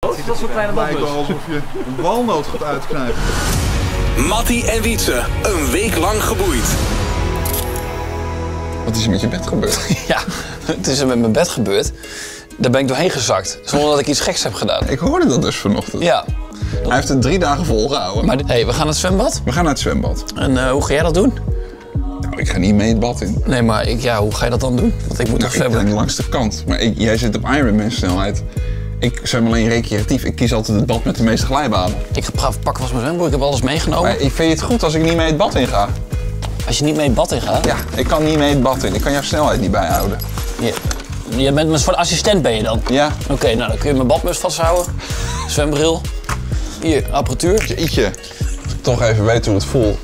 Dat is zo'n kleine badbus. Het lijkt wel alsof je een walnoot gaat uitknijpen. Mattie en Wietse, een week lang geboeid. Wat is er met je bed gebeurd? Ja, het is er met mijn bed gebeurd. Daar ben ik doorheen gezakt, zonder dat ik iets geks heb gedaan. Ik hoorde dat dus vanochtend. Ja. Hij heeft het 3 dagen volgehouden. Maar hey, we gaan naar het zwembad. We gaan naar het zwembad. En hoe ga jij dat doen? Nou, ik ga niet mee het bad in. Nee, maar hoe ga je dat dan doen? Want ik moet nog Ik zwemmen. ben langs de kant. Maar jij zit op Ironman snelheid. Ik zwem alleen recreatief. Ik kies altijd het bad met de meeste glijbanen. Ik ga pakken was mijn zwembroek, ik heb alles meegenomen. Maar vind je het goed als ik niet mee het bad in ga? Als je niet mee het bad in gaat? Ja, ik kan niet mee het bad in. Ik kan jouw snelheid niet bijhouden. Je bent een soort assistent ben je dan? Ja. Oké, nou dan kun je mijn badmus vasthouden. Zwembril. Hier, apparatuur. Jeetje. Toch even weten hoe het voelt.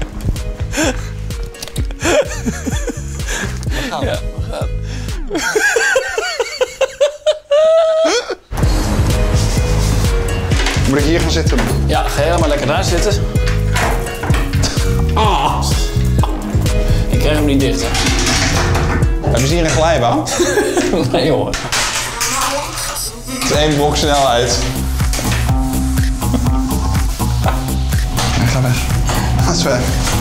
We gaan. Ja, we gaan. Moet ik hier gaan zitten? Ja, ga jij maar lekker daar zitten. Ik krijg hem niet dicht, hè. Hebben ze hier een glijbaan? Nee, jongen. Het is 1 blok snelheid. Hij gaat weg. Gaat weg.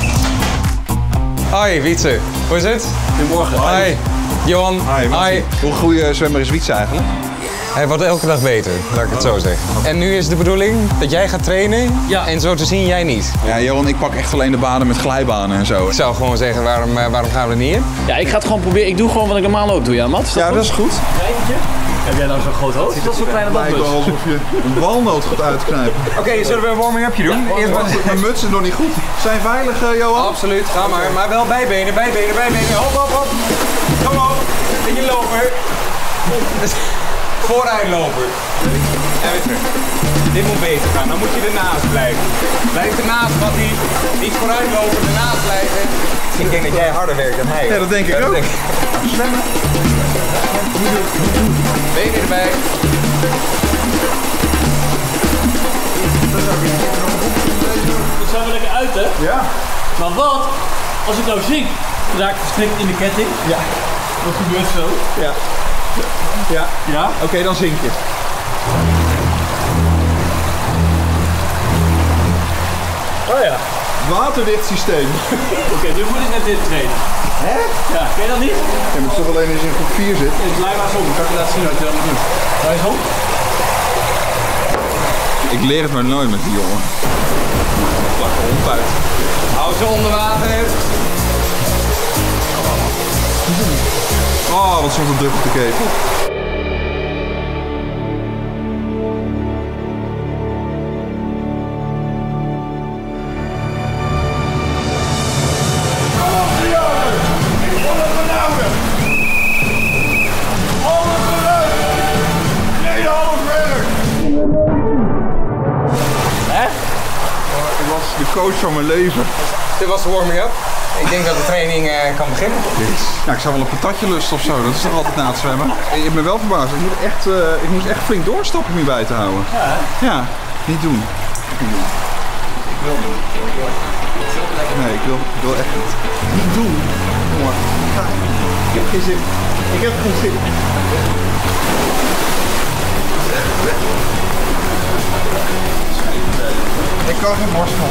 Hoi, Wietse. Hoe is het? Goedemorgen. Hi. Johan. Hi. Hoe goede zwemmer is Wietse eigenlijk? Hij wordt elke dag beter, laat ik het zo zeggen. En nu is de bedoeling dat jij gaat trainen en zo te zien jij niet. Ja, Johan, ik pak echt alleen de banen met glijbanen en zo. Ik zou gewoon zeggen, waarom gaan we er niet in? Ja, ik ga het gewoon proberen. Ik doe gewoon wat ik normaal ook doe, ja, Mat? Ja, dat is goed. Heb jij nou zo'n groot hoofd? Dat is zo'n kleine Het lijkt badbus. wel alsof je een walnoot gaat uitknijpen. Oké, zullen we een warming-upje doen? Eerst maar... Mijn muts is nog niet goed. Zijn veilig, Johan? Absoluut, ga maar. Maar wel bijbenen. Hop, hop, hop. Kom op. Beetje lopen. Vooruit lopen. En weer terug. Dit moet beter gaan. Dan moet je ernaast blijven. Blijf ernaast, Mattie. Niet vooruit lopen, ernaast blijven. Ik denk dat jij harder werkt dan hij. Ja, dat denk ik ook. Zwemmen. Benen erbij. Dat zijn we lekker uit, hè? Ja. Maar wat als ik nou zink? Raak ik verstrikt in de ketting? Ja. Wat gebeurt zo? Ja. Ja. Ja? Oké, dan zink je. Oh ja. Waterdicht systeem. Oké, nu moet ik met dit trainen. Hè? Ja, ken je dat niet? Je moet toch alleen eens in groep 4 zitten. Ik blijf maar zo. Dan kan ik je laten zien wat je dan moet doen. Blijf zo. Ik leer het maar nooit met die jongen. Plak er hond uit. Hou ze onder water. Oh, wat zoveel druk op de ketel. Ik was de coach van mijn leven. Dit was de warming-up. Ik denk dat de training kan beginnen. Ja, ik zou wel een patatje lusten of zo. Dat is toch altijd na het zwemmen. Ik ben wel verbaasd. Ik moest echt flink doorstappen om je bij te houden. Ja, niet doen. Niet doen. Ik wil doen. Nee, ik wil echt niet. Niet doen. Jongen, ik heb geen zin. Ik heb geen zin. Ik kan geen borstel.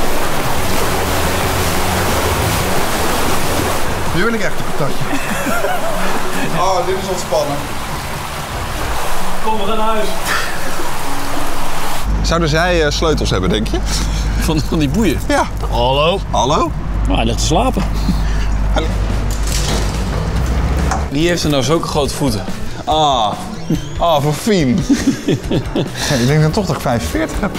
Nu wil ik echt een patatje. Oh, dit is ontspannen. Kom, we gaan naar huis. Zouden zij sleutels hebben, denk je? Van die boeien. Ja. Hallo? Hallo? Maar hij ligt te slapen. Wie heeft er nou zulke grote voeten? Voor Fien. Ja, ik denk dan toch dat ik 45 heb.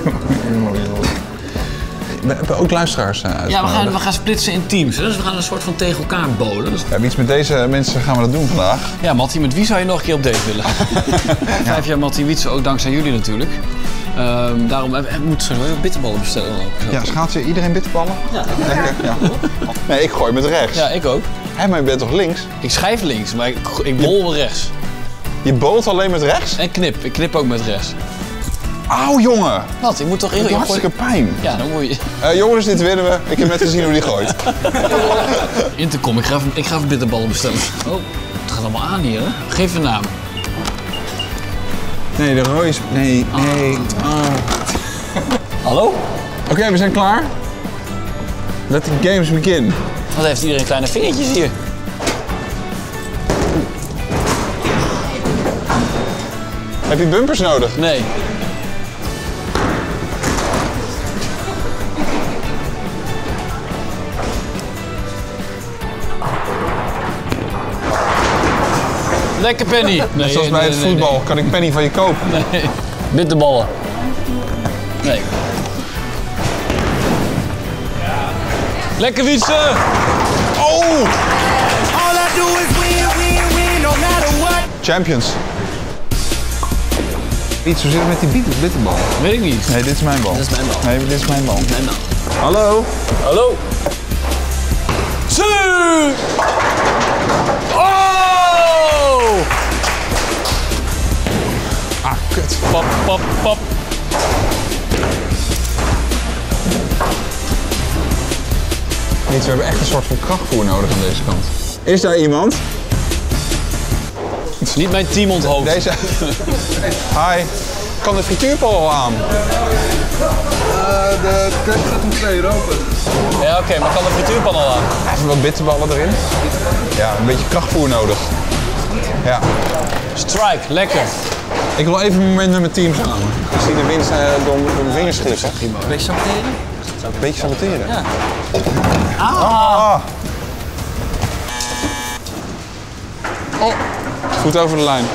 We hebben ook luisteraars Ja, we gaan splitsen in teams. Hè? Dus we gaan een soort van tegen elkaar bolen. Dus... Ja, iets met deze mensen gaan we dat doen vandaag. Ja, Mattie, met wie zou je nog een keer op date willen? 5 jaar Mattie Wietse, ook dankzij jullie natuurlijk. Daarom moeten ze nog bitterballen bestellen. Ja, schaatsen iedereen bitterballen? Ja. Lekker, ja. Nee, ik gooi met rechts. Ja, ik ook. Hé, maar je bent toch links? Ik schijf links, maar ik bol met rechts. Je bolt alleen met rechts? En knip. Ik knip ook met rechts. Auw, jongen! Wat? Ik moet toch Dat doet hartstikke pijn. Ja, dan moet je... Jongens, dit winnen we. Ik heb net gezien hoe die gooit. Intercom, ik ga even bitterballen bestellen. Oh, het gaat allemaal aan hier, hè? Geef een naam. Nee, de rode is... Nee. Oh. Hallo? Oké, we zijn klaar. Let the games begin. Wat heeft iedereen kleine vingertjes hier? Heb je bumpers nodig? Nee. Lekker penny. Net zoals bij het voetbal. Kan ik penny van je kopen? Nee. Bitterballen. Nee. Lekker Wietse! Oh! Champions. Iets, hoe zit het met die bitterbal? Weet ik niet. Nee, dit is mijn bal. Dat is mijn bal. Nee, dit is mijn bal. Nee, nou. Hallo? Hallo? Su! Oh! Ah, kut. Pap, pap, pap. Niet, we hebben echt een soort van krachtvoer nodig aan deze kant. Is daar iemand? Het is niet mijn team onthoofd. Deze. Hi. Kan de frituurpan al aan? De klep gaat om 2 euro open. Ja, oké, maar kan de frituurpan al aan? Even wat bitterballen erin. Ja, een beetje krachtvoer nodig. Ja. Strike, lekker. Ik wil even een moment met mijn team samen. Ik zie de wind door mijn vingers glippen. Beetje saboteren? Een beetje saboteren. Ja. Ah. Oh, goed over de lijn.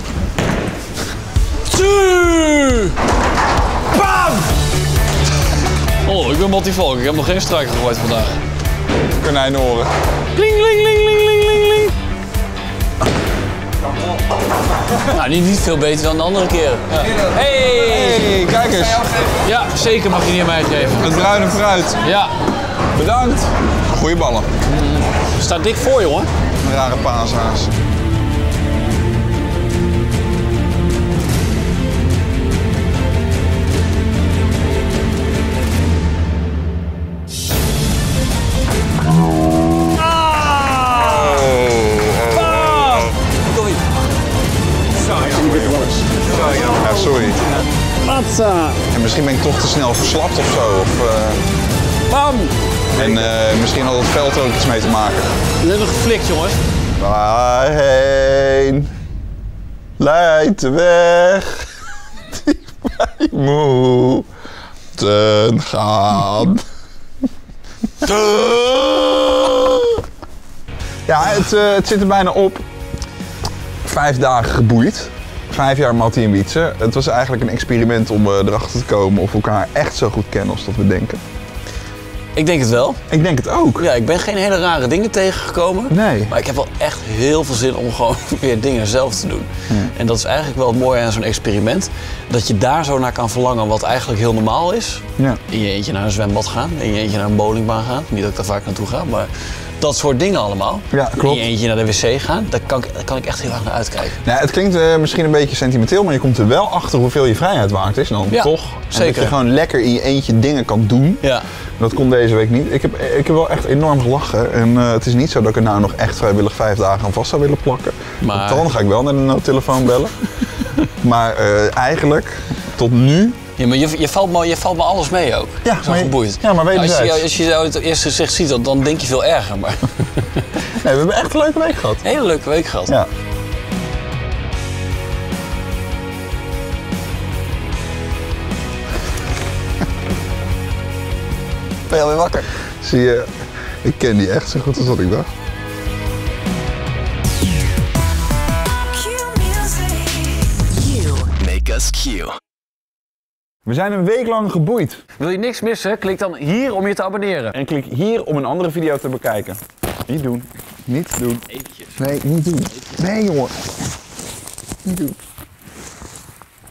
Bam! Oh, ik ben Mattie Valk. Ik heb nog geen struik gegooid vandaag. Konijnoren. Kling, kling, kling, kling, kling, kling, kling. Nou, niet veel beter dan de andere keren. Ja. Hey! Hey, kijk eens. Ja, zeker mag je die aan mij geven. Het bruine fruit. Ja, Bedankt. Goeie ballen. staat dik voor, jongen. Een rare paashaas. Ja, sorry. En misschien ben ik toch te snel verslapt of zo. Of, Bam! en misschien had het veld er ook iets mee te maken. Net nog geflikt, jongens. Waarheen leidt de weg die wij moeten gaan. Ja, het zit er bijna op. 5 dagen geboeid. 5 jaar Mattie en Wietse. Het was eigenlijk een experiment om erachter te komen of we elkaar echt zo goed kennen als dat we denken. Ik denk het wel. Ik denk het ook. Ja, ik ben geen hele rare dingen tegengekomen. Nee. Maar ik heb wel echt heel veel zin om gewoon weer dingen zelf te doen. En dat is eigenlijk wel het mooie aan zo'n experiment. Dat je daar zo naar kan verlangen wat eigenlijk heel normaal is. Ja. In je eentje naar een zwembad gaan. In je eentje naar een bowlingbaan gaan. Niet dat ik daar vaak naartoe ga, maar dat soort dingen allemaal. Ja, klopt. In je eentje naar de wc gaan. Daar kan ik echt heel erg naar uitkijken. Nou, het klinkt misschien een beetje sentimenteel, maar je komt er wel achter hoeveel je vrijheid waard is dan, Ja, toch? En zeker. dat je gewoon lekker in je eentje dingen kan doen. Ja. Dat kon deze week niet. Ik heb wel echt enorm gelachen. En het is niet zo dat ik er nou nog echt vrijwillig 5 dagen aan vast zou willen plakken. Maar Want dan ga ik wel naar de noodtelefoon bellen. Maar eigenlijk, tot nu... Ja, maar je valt me alles mee ook. Ja, Zo maar geboeid. ja, maar wederzijds. Als je jou het eerste gezicht ziet, dan denk je veel erger. Maar Nee, we hebben echt een leuke week gehad. een hele leuke week gehad. Ja. Ben je alweer wakker? Zie je, ik ken die echt zo goed als wat ik dacht. Make us Q. We zijn een week lang geboeid. Wil je niks missen? Klik dan hier om je te abonneren. En klik hier om een andere video te bekijken. Niet doen. Niet doen. Eventjes. Nee, niet doen. Nee, jongen. Niet doen.